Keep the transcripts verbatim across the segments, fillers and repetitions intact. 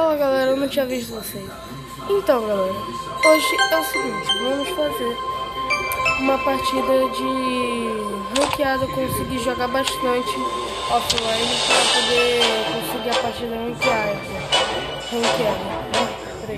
Fala galera, eu não tinha visto vocês. Então galera, hoje é o seguinte, vamos fazer uma partida de ranqueada, conseguir jogar bastante offline para poder conseguir a partida ranqueada. Ranqueada, né? Peraí.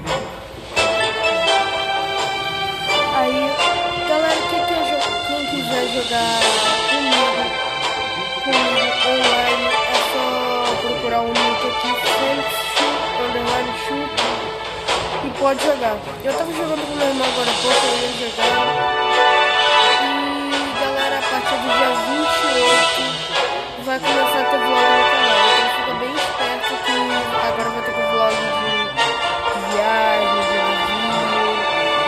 Aí, galera, quem, quer quem quiser jogar comigo, comigo online, é só procurar um link aqui, underline shoot, e pode jogar. Eu tava jogando com meu irmão agora há pouco, eu ia jogar. E galera, a partir do dia vinte e oito vai começar a ter vlog no canal. Então fica bem esperto que agora vai ter vlog de viagem, de navio,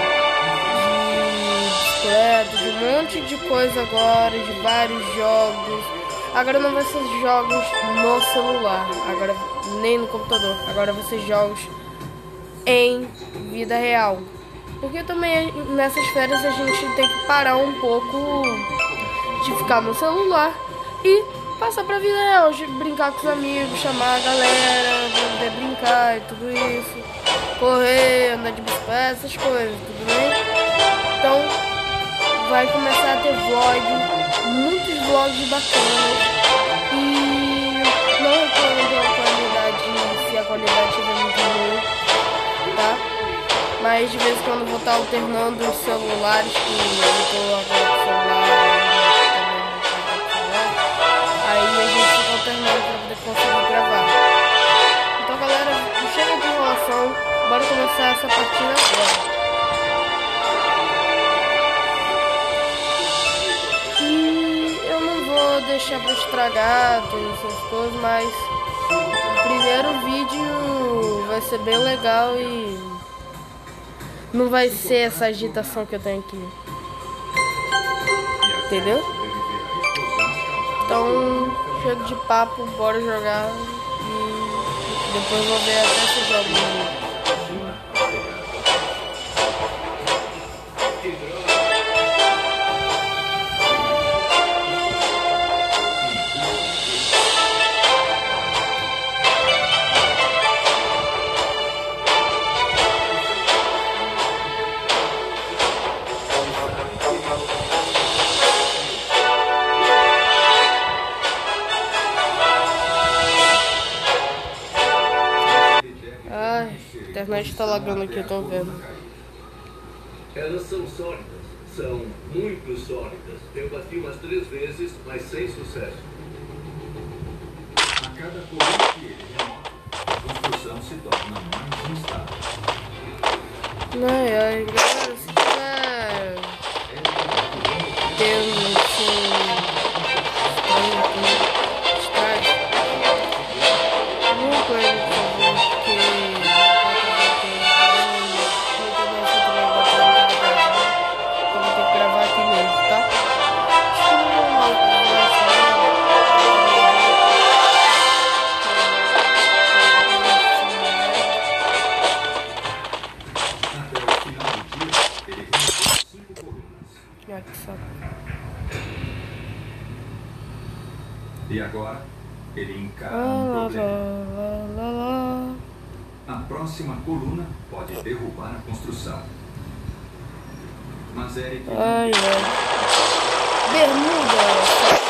de bicicleta, de um monte de coisa agora, de vários jogos. Agora não vai ser jogos no celular, agora nem no computador, agora vai ser jogos em vida real. Porque também nessas férias a gente tem que parar um pouco de ficar no celular e passar pra vida real, de brincar com os amigos, chamar a galera, poder brincar e tudo isso, correr, andar de bicicleta, essas coisas, tudo bem? Então vai começar a ter vlog, muitos vlogs bacanas. E não reclamo da qualidade, se a qualidade estiver muito ruim, tá? Mas de vez em quando eu vou estar alternando os celulares, que eu tô agora com o celular, aí a gente fica alternando para poder conseguir gravar. Então galera, chega de enrolação, bora começar essa partida agora. Vou deixar pra estragar todas essas coisas, mas o primeiro vídeo vai ser bem legal e não vai ser essa agitação que eu tenho aqui, entendeu? Então chega de papo, bora jogar e depois vou ver até esse jogo. A internet tá lagando aqui, eu tô vendo. Elas são sólidas, são muito sólidas. Eu bati umas três vezes, mas sem sucesso. A cada coluna que ele remota, a construção se torna mais instável. Ai, ai, galera, se tiver tendo assim, estresse, alguma coisa. E agora, ele encara ah, um lá, problema. lá, lá, lá. A próxima coluna pode derrubar a construção. Mas Eric... Ai, ai. Bermuda!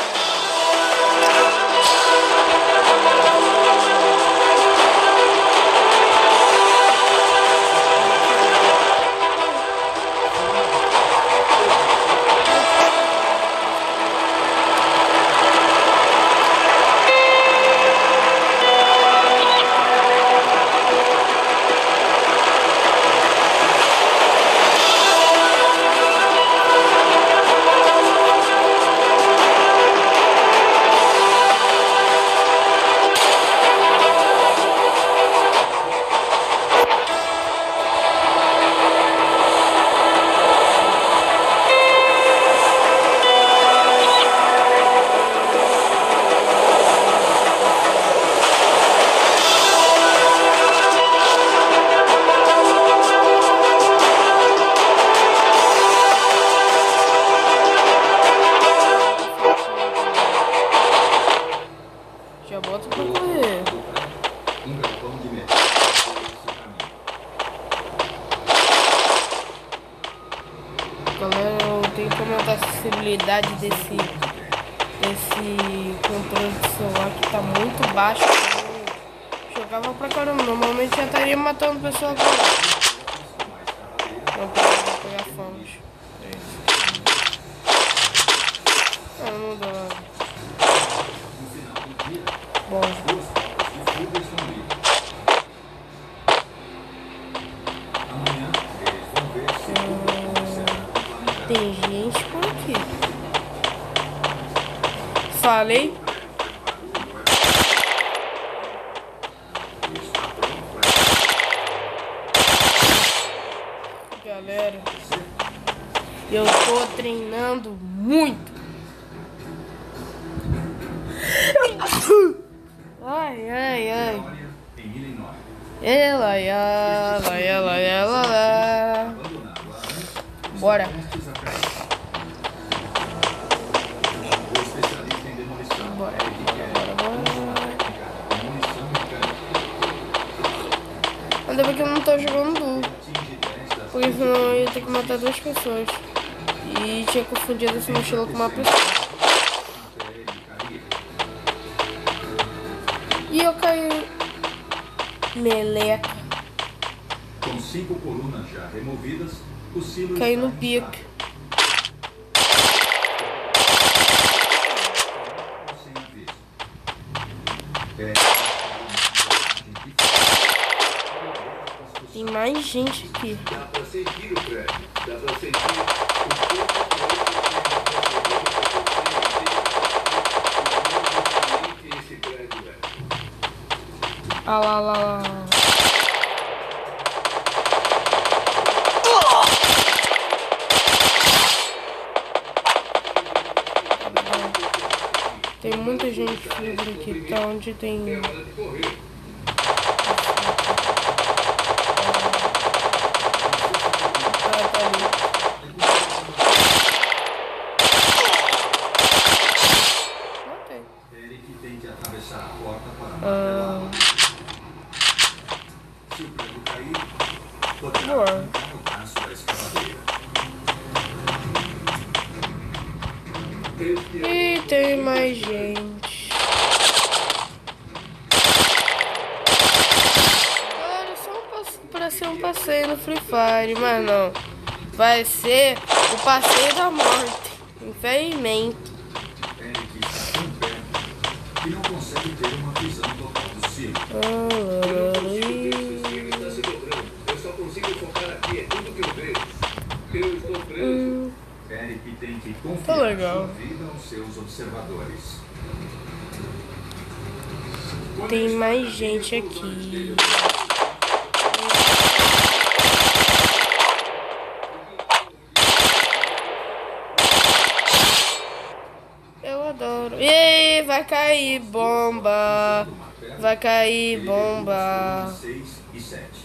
galera, eu tenho que aumentar a acessibilidade desse, desse controle de celular que tá muito baixo. Eu jogava pra caramba, normalmente já estaria matando pessoas agora. Vou pegar fãs. Ah, não mudou nada. Bom. Tem gente por aqui. Falei. Galera, eu tô treinando muito. Ai, ai, ai. Ela, ela, ela, ela, ela. Bora. Bora, bora, bora. Ainda bem que eu não tô jogando duo, porque senão eu ia ter que matar duas pessoas. E tinha confundido essa mochila com uma pessoa. E eu caí. Meleca. Com cinco colunas já removidas, o silo caí no pique. Tem mais gente aqui. Dá pra sentir o prédio. Dá pra sentir o que esse prédio é. Ah lá, lá, lá. Tem muita gente livre aqui, tá onde tem. É hora de correr. Ah, tá ali. Matei. Eric tem que atravessar a porta para Ah. martelar. Se o prego cair, poderá Boa. arrancar o braço da escavadeira. E tem mais gente. Galera, só um passe... pra ser um passeio no Free Fire, mas não. Vai ser o passeio da morte. Infelizmente. Eric está tão perto que não consegue ter uma visão total do silo. Está se dobrando. Eu só consigo focar aqui. É tudo que eu vejo. Eu estou preso. Eric tem que Tá confiar legal. sua vida aos seus observadores. Tem mais gente aqui. Eu adoro. Ei, vai cair bomba. Vai cair bomba. seis e sete.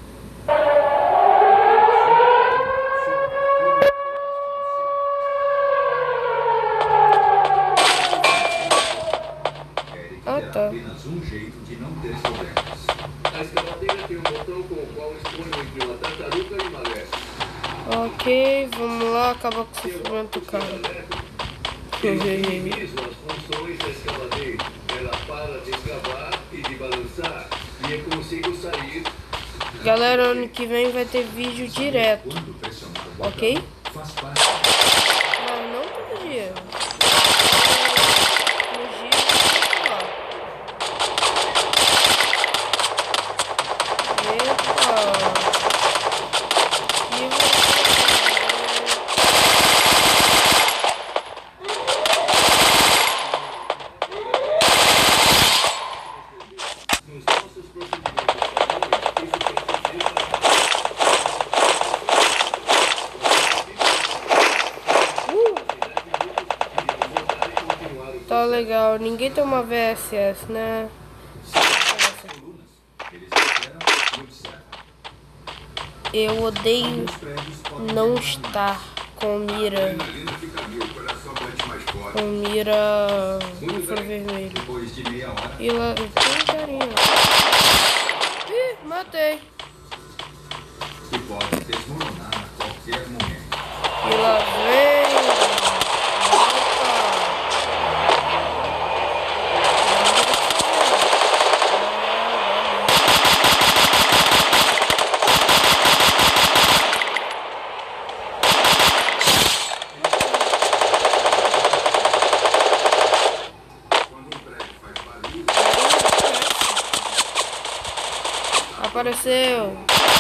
Ah, tá. Apenas um jeito de não ter problemas. A escavadeira tem um botão com o qual escolho entre uma tartaruga e uma leste. Ok, vamos lá, acabar com o sofrimento do cara. Eu minimizo as funções da escavadeira. Ela para de escavar e de balançar. E eu consigo sair. Galera, ano que vem vai ter vídeo direto, Quando pressionar o botão, ok? faz parte. Mas não todo dia. Nos dias que eu lá. Epa! E você? Nos nossos procedimentos padrões, isso tem que ser Tá legal, ninguém tem uma V S S, né? Colunas, eles esperam e observam. Eu odeio Alguns prédios podem não ter estar com mira, adrenalina fica mil, o coração bate mais forte. com mira infravermelho. Depois de meia hora, E lá, tem carinha. Ih, matei. que pode desmoronar a qualquer momento. E lá vem. Apareceu.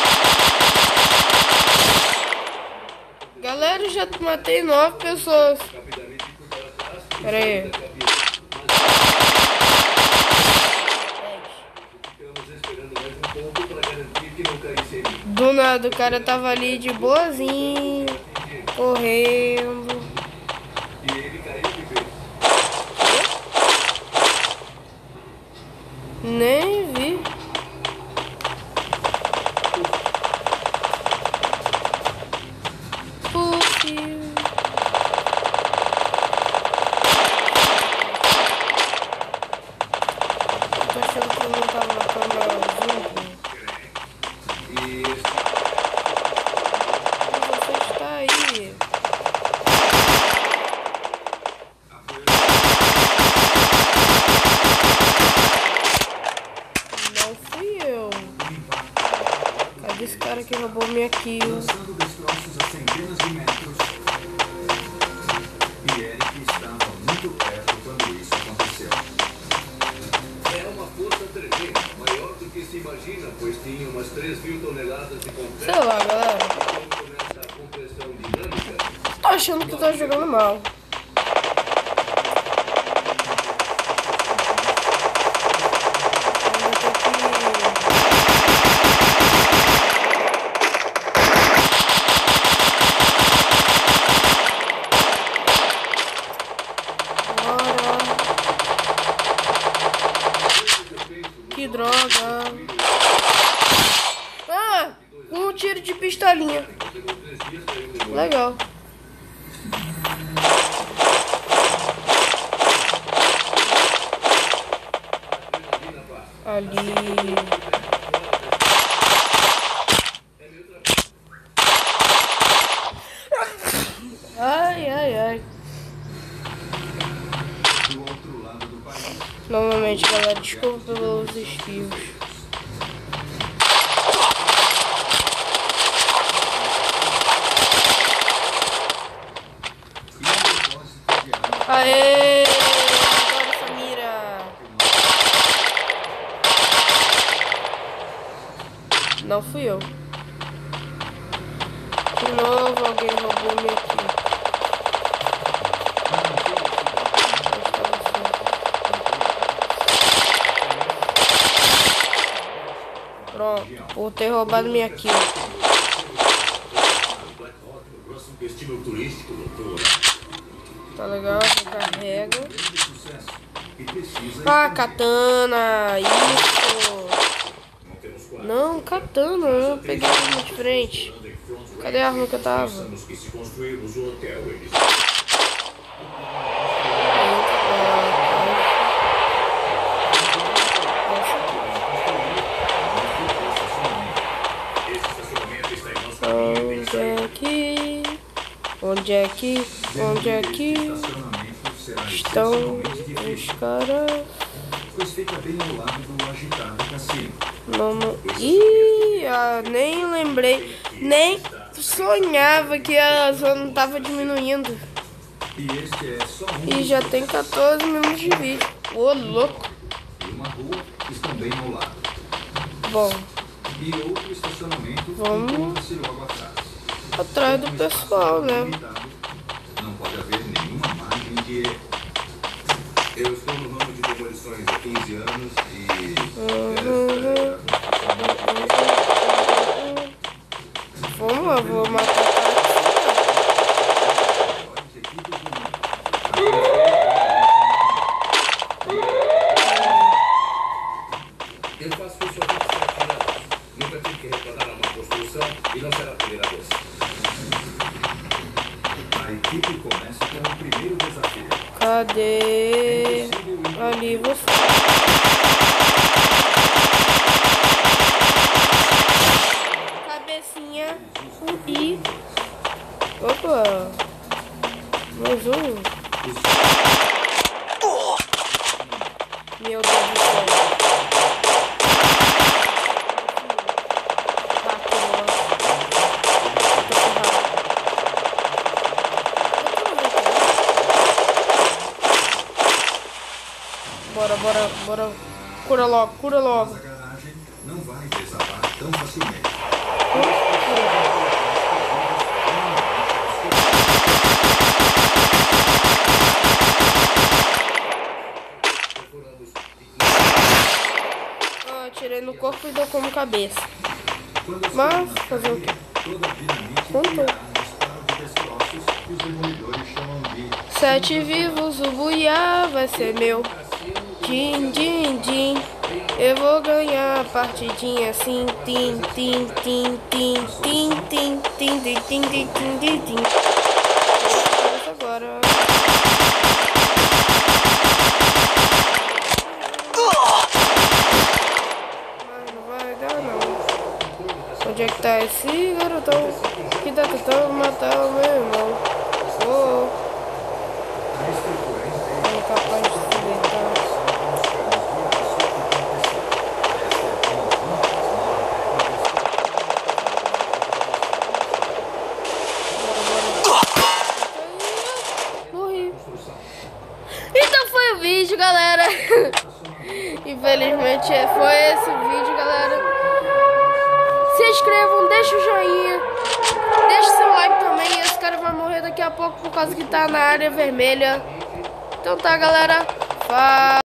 Galera, já matei nove pessoas. Pera aí. Do nada, o cara tava ali de boazinho, correndo. Nem vi. Esse cara que roubou minha kill. Lançando destroços a centenas de metros. E Eric estava muito perto quando isso aconteceu. É uma força tremenda, maior do que se imagina, pois tinha umas três mil toneladas de concreto. Sei lá, galera. Quando começa a compressão dinâmica, Tô achando que tô jogando mal. Que droga. Ah, um tiro de pistolinha. Legal. Ali. Ai, ai, ai. Do outro lado do país. Novamente, galera, desculpa pelos espirros. Aê! Agora essa mira! Não fui eu. De novo, alguém roubou minha kill. Pronto, por ter roubado minha kill. Tá legal, recarrega. Ah, katana, isso. Não, katana, eu peguei a arma de frente. Cadê a arma que eu tava? Onde é que... Onde é que... Onde é que... estão os caras? Pois fica bem ao lado do agitado cassino. Não, não... Ih, ah, nem lembrei. Nem sonhava que a zona tava diminuindo. E este é só um. E já tem quatorze minutos de vídeo. Ô, louco. E uma rua estão bem ao lado. Bom, E outro estacionamento Vamos. encontra-se logo atrás. atrás do pessoal, né? Limitado. Não pode haver nenhuma margem de erro. eu estou no ramo de demolições há quinze anos e Uhum. Vamos lá, vou matar o cara. eu faço isso há vinte e sete anos. Nunca tive que retornar a uma construção e não será a primeira vez. A equipe começa com o primeiro desafio. Cadê? Ali você. Cabecinha e Opa! Mais um. Meu Deus do céu. Bora, bora, bora. Cura logo, cura logo. Mas a garagem não vai desabar tão facilmente. Ah, tirei no corpo e deu como cabeça. Quando as Mas, colunas fazer o quê? caem, toda a dinamite Contou. irá um disparo de destroços que os demolidores chamam de Sete vivos, o buiá vai ser meu. Din, din, din. Eu vou ganhar a partidinha assim. Tim, tim, tim, tim, tim, tim, tim, tim, tim, tim, tim, tim, tim. Agora. Mas não vai dar não. Onde é que tá esse garotão que tá tentando matar o meu irmão? Oh, é incapaz de se deitar. Morri. Então foi o vídeo, galera. Infelizmente foi esse o vídeo, galera. Se inscrevam, deixa o joinha, deixa seu like também. Esse cara vai morrer daqui a pouco por causa que tá na área vermelha. Então tá, galera. Fala.